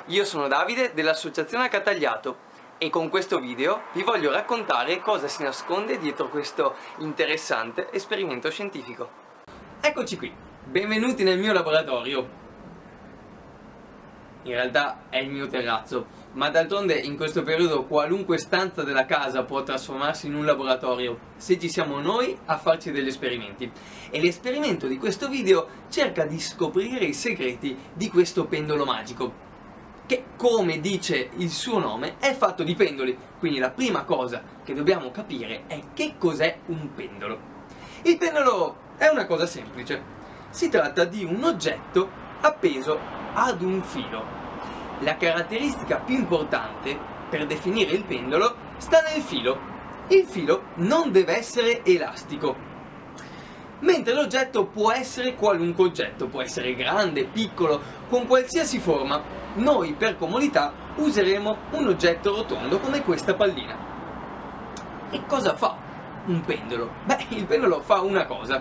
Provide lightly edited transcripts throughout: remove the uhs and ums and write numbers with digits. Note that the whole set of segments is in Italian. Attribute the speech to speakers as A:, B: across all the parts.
A: Io sono Davide dell'Associazione Accatagliato e con questo video vi voglio raccontare cosa si nasconde dietro questo interessante esperimento scientifico. Eccoci qui, benvenuti nel mio laboratorio. In realtà è il mio terrazzo, ma d'altronde in questo periodo qualunque stanza della casa può trasformarsi in un laboratorio se ci siamo noi a farci degli esperimenti. E l'esperimento di questo video cerca di scoprire i segreti di questo pendolo magico, che, come dice il suo nome, è fatto di pendoli. Quindi la prima cosa che dobbiamo capire è che cos'è un pendolo. Il pendolo è una cosa semplice. Si tratta di un oggetto appeso ad un filo. La caratteristica più importante per definire il pendolo sta nel filo. Il filo non deve essere elastico, mentre l'oggetto può essere qualunque oggetto, può essere grande, piccolo, con qualsiasi forma. Noi per comodità useremo un oggetto rotondo come questa pallina. E cosa fa un pendolo? Beh, il pendolo fa una cosa: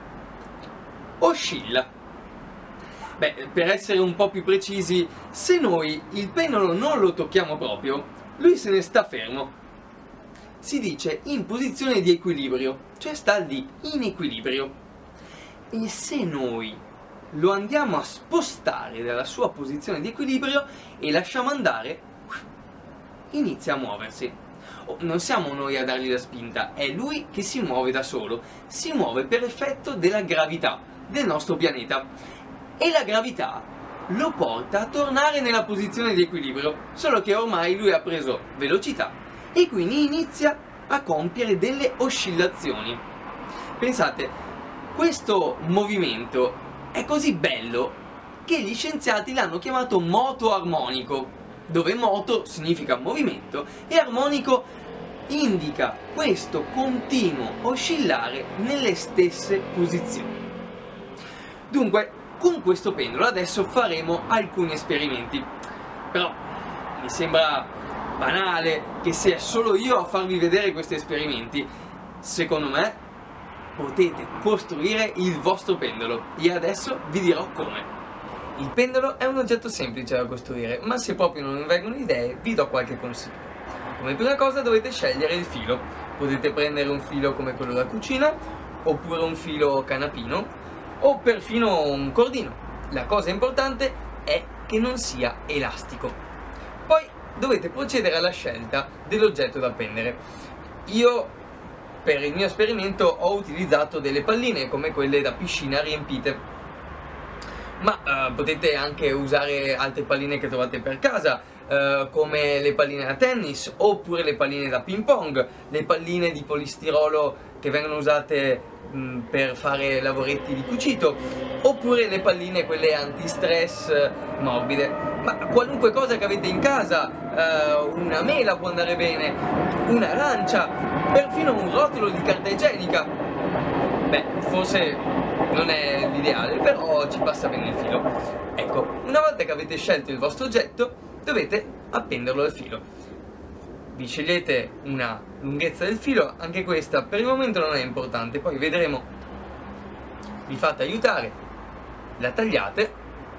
A: oscilla. Beh, per essere un po' più precisi, se noi il pendolo non lo tocchiamo proprio, lui se ne sta fermo. Si dice in posizione di equilibrio, cioè sta lì, in equilibrio. E se noi lo andiamo a spostare dalla sua posizione di equilibrio e lasciamo andare, inizia a muoversi. Non siamo noi a dargli la spinta, è lui che si muove da solo. Si muove per effetto della gravità del nostro pianeta. E la gravità lo porta a tornare nella posizione di equilibrio, solo che ormai lui ha preso velocità e quindi inizia a compiere delle oscillazioni. Pensate, questo movimento è così bello che gli scienziati l'hanno chiamato moto armonico, dove moto significa movimento e armonico indica questo continuo oscillare nelle stesse posizioni. Dunque, con questo pendolo adesso faremo alcuni esperimenti, però mi sembra banale che sia solo io a farvi vedere questi esperimenti. Secondo me potete costruire il vostro pendolo e adesso vi dirò come. Il pendolo è un oggetto semplice da costruire, ma se proprio non vi vengono idee vi do qualche consiglio. Come prima cosa dovete scegliere il filo. Potete prendere un filo come quello da cucina, oppure un filo canapino, o perfino un cordino. La cosa importante è che non sia elastico. Poi dovete procedere alla scelta dell'oggetto da appendere. Io per il mio esperimento ho utilizzato delle palline come quelle da piscina riempite, ma potete anche usare altre palline che trovate per casa, come le palline da tennis, oppure le palline da ping pong, le palline di polistirolo che vengono usate per fare lavoretti di cucito, oppure le palline quelle antistress morbide. Ma qualunque cosa che avete in casa, una mela può andare bene, un'arancia, perfino un rotolo di carta igienica. Beh, forse non è l'ideale, però ci passa bene il filo. Ecco, una volta che avete scelto il vostro oggetto, dovete appenderlo al filo. Vi scegliete una lunghezza del filo, anche questa per il momento non è importante, poi vedremo. Vi fate aiutare, la tagliate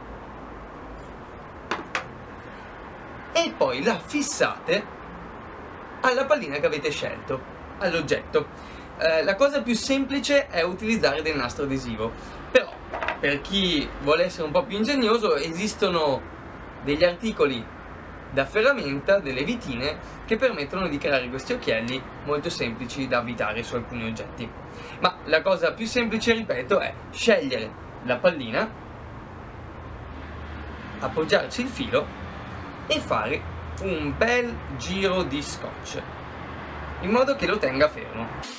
A: e poi la fissate alla pallina che avete scelto, all'oggetto. La cosa più semplice è utilizzare del nastro adesivo, però per chi vuole essere un po' più ingegnoso esistono degli articoli da ferramenta, delle vitine, che permettono di creare questi occhielli molto semplici da avvitare su alcuni oggetti. Ma la cosa più semplice, ripeto, è scegliere la pallina, appoggiarci il filo e fare un bel giro di scotch in modo che lo tenga fermo.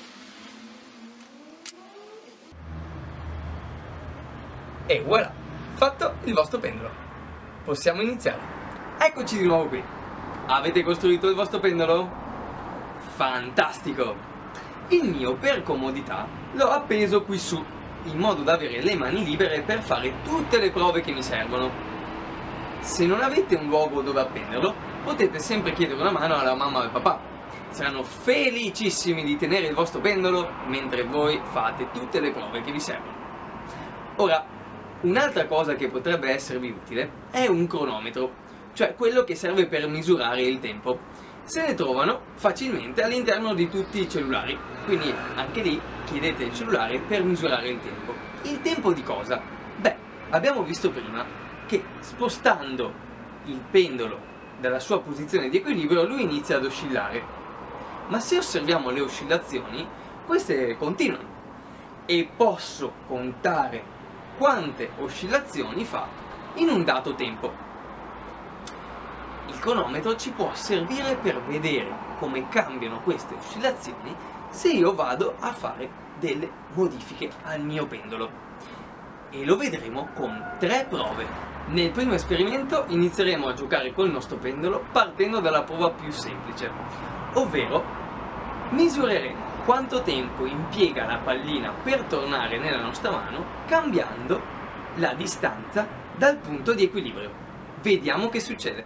A: E voilà, fatto il vostro pendolo. Possiamo iniziare. Eccoci di nuovo qui. Avete costruito il vostro pendolo? Fantastico! Il mio, per comodità, l'ho appeso qui su, in modo da avere le mani libere per fare tutte le prove che mi servono. Se non avete un luogo dove appenderlo, potete sempre chiedere una mano alla mamma o al papà. Saranno felicissimi di tenere il vostro pendolo mentre voi fate tutte le prove che vi servono. Ora, un'altra cosa che potrebbe esservi utile è un cronometro. cioè quello che serve per misurare il tempo. Se ne trovano facilmente all'interno di tutti i cellulari, quindi anche lì chiedete il cellulare per misurare il tempo. Il tempo di cosa? Beh, abbiamo visto prima che spostando il pendolo dalla sua posizione di equilibrio lui inizia ad oscillare, ma se osserviamo le oscillazioni queste continuano e posso contare quante oscillazioni fa in un dato tempo. Il cronometro ci può servire per vedere come cambiano queste oscillazioni se io vado a fare delle modifiche al mio pendolo, e lo vedremo con 3 prove. Nel primo esperimento inizieremo a giocare col nostro pendolo partendo dalla prova più semplice, ovvero misureremo quanto tempo impiega la pallina per tornare nella nostra mano cambiando la distanza dal punto di equilibrio. Vediamo che succede.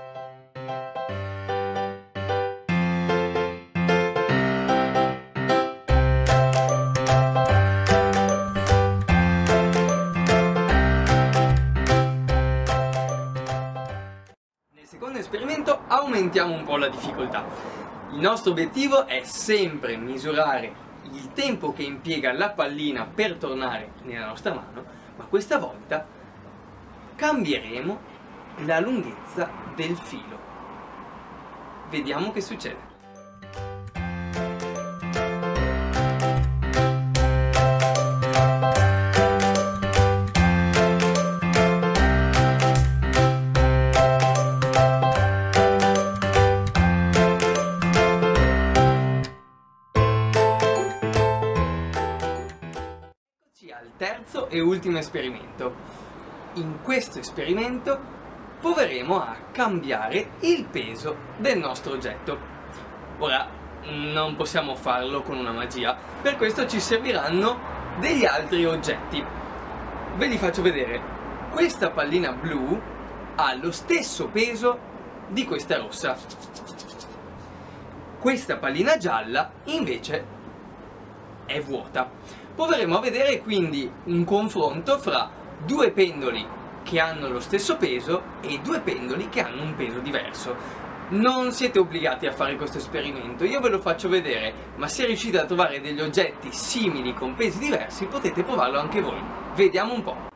A: Nel secondo esperimento aumentiamo un po' la difficoltà. Il nostro obiettivo è sempre misurare il tempo che impiega la pallina per tornare nella nostra mano, ma questa volta cambieremo la lunghezza del filo. Vediamo che succede. Al terzo e ultimo esperimento. In questo esperimento proveremo a cambiare il peso del nostro oggetto. Ora non possiamo farlo con una magia, per questo ci serviranno degli altri oggetti. Ve li faccio vedere. Questa pallina blu ha lo stesso peso di questa rossa. Questa pallina gialla invece è vuota. Proveremo a vedere quindi un confronto fra 2 pendoli che hanno lo stesso peso e 2 pendoli che hanno un peso diverso. Non siete obbligati a fare questo esperimento, io ve lo faccio vedere, ma se riuscite a trovare degli oggetti simili con pesi diversi potete provarlo anche voi. Vediamo un po'.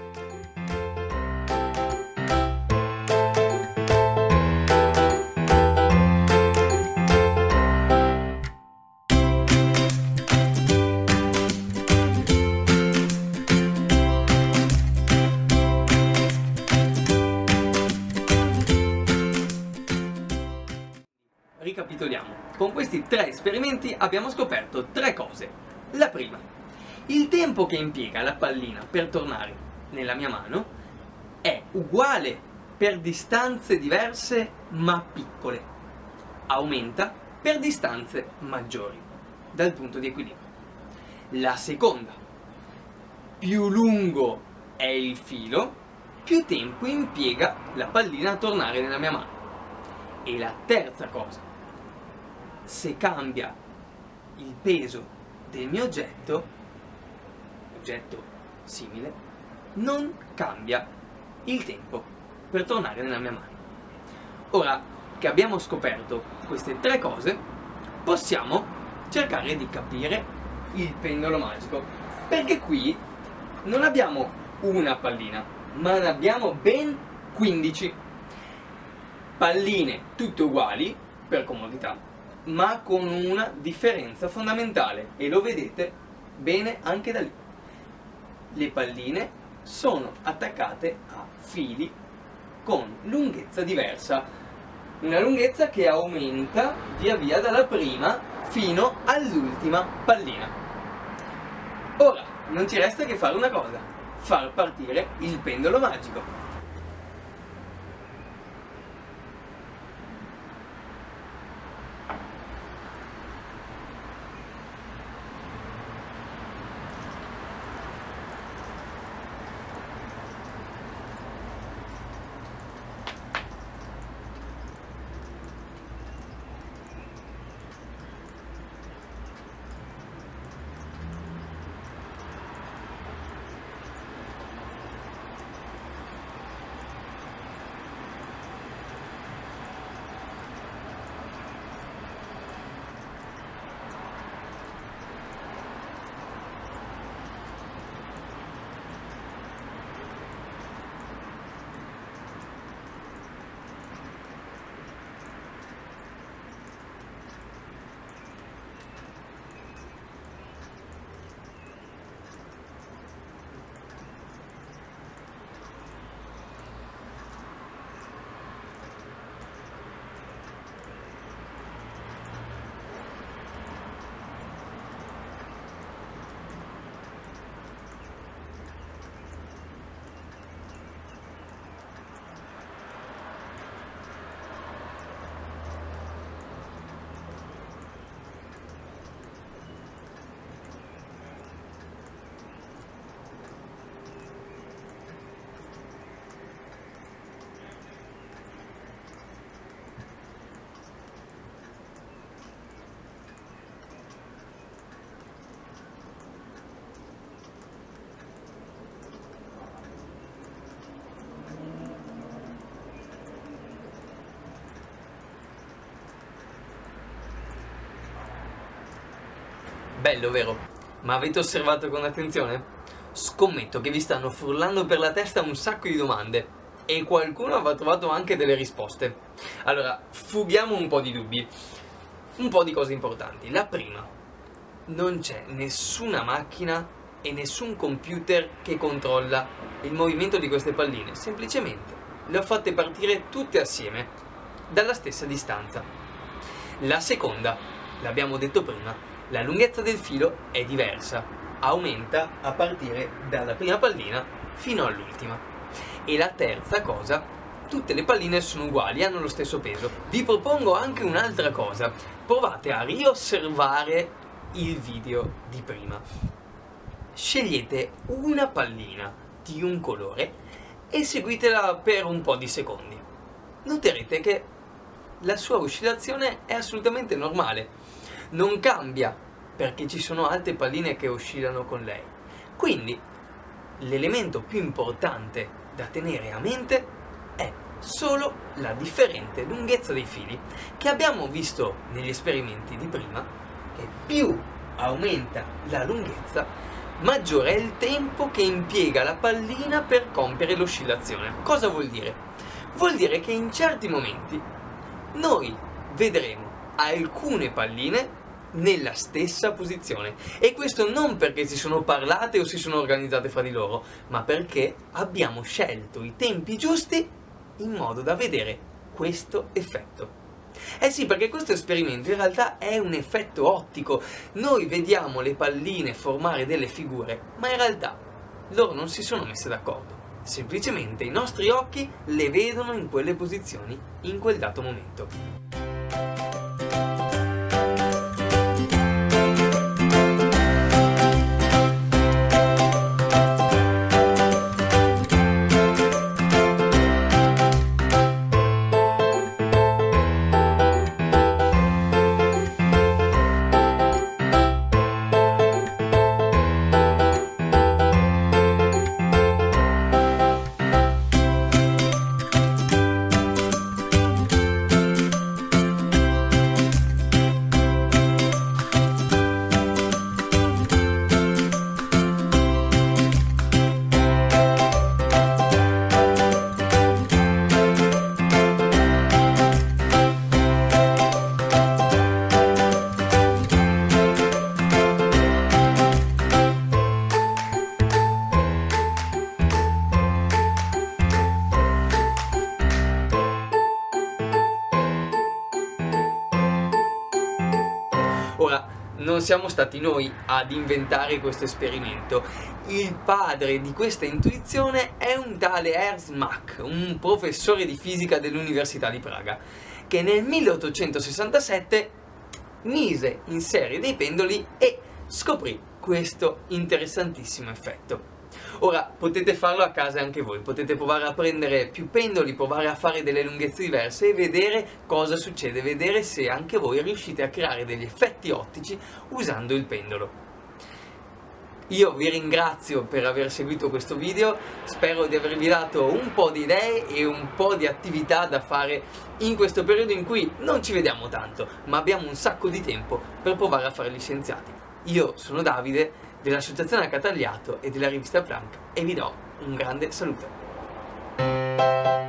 A: Ricapitoliamo. Con questi 3 esperimenti abbiamo scoperto 3 cose. La prima, il tempo che impiega la pallina per tornare nella mia mano è uguale per distanze diverse ma piccole. Aumenta per distanze maggiori dal punto di equilibrio. La seconda, più lungo è il filo, più tempo impiega la pallina a tornare nella mia mano. E la terza cosa, se cambia il peso del mio oggetto simile, non cambia il tempo per tornare nella mia mano. Ora che abbiamo scoperto queste 3 cose, possiamo cercare di capire il pendolo magico, perché qui non abbiamo una pallina, ma ne abbiamo ben 15 palline tutte uguali per comodità, ma con una differenza fondamentale, e lo vedete bene anche da lì. Le palline sono attaccate a fili con lunghezza diversa, una lunghezza che aumenta via via dalla prima fino all'ultima pallina. Ora non ci resta che fare una cosa: far partire il pendolo magico. Bello, vero? Ma avete osservato con attenzione? Scommetto che vi stanno frullando per la testa un sacco di domande e qualcuno avrà trovato anche delle risposte. Allora, fughiamo un po' di dubbi, un po' di cose importanti. La prima, non c'è nessuna macchina e nessun computer che controlla il movimento di queste palline, semplicemente le ho fatte partire tutte assieme dalla stessa distanza. La seconda, l'abbiamo detto prima, la lunghezza del filo è diversa, aumenta a partire dalla prima pallina fino all'ultima. E la terza cosa, tutte le palline sono uguali, hanno lo stesso peso. Vi propongo anche un'altra cosa, provate a riosservare il video di prima. Scegliete una pallina di un colore e seguitela per un po' di secondi. Noterete che la sua oscillazione è assolutamente normale, non cambia perché ci sono altre palline che oscillano con lei. Quindi l'elemento più importante da tenere a mente è solo la differente lunghezza dei fili, che abbiamo visto negli esperimenti di prima, che più aumenta la lunghezza, maggiore è il tempo che impiega la pallina per compiere l'oscillazione. Cosa vuol dire? Vuol dire che in certi momenti noi vedremo alcune palline nella stessa posizione, e questo non perché si sono parlate o si sono organizzate fra di loro, ma perché abbiamo scelto i tempi giusti in modo da vedere questo effetto. Eh sì, perché questo esperimento in realtà è un effetto ottico. Noi vediamo le palline formare delle figure, ma in realtà loro non si sono messe d'accordo. Semplicemente i nostri occhi le vedono in quelle posizioni, in quel dato momento. Ora, non siamo stati noi ad inventare questo esperimento. Il padre di questa intuizione è un tale Ernst Mach, un professore di fisica dell'Università di Praga, che nel 1867 mise in serie dei pendoli e scoprì questo interessantissimo effetto. Ora, potete farlo a casa anche voi, potete provare a prendere più pendoli, provare a fare delle lunghezze diverse e vedere cosa succede, vedere se anche voi riuscite a creare degli effetti ottici usando il pendolo. Io vi ringrazio per aver seguito questo video, spero di avervi dato un po' di idee e un po' di attività da fare in questo periodo in cui non ci vediamo tanto, ma abbiamo un sacco di tempo per provare a fare gli scienziati. Io sono Davide, dell'Associazione Accatagliato e della rivista Planck, e vi do un grande saluto.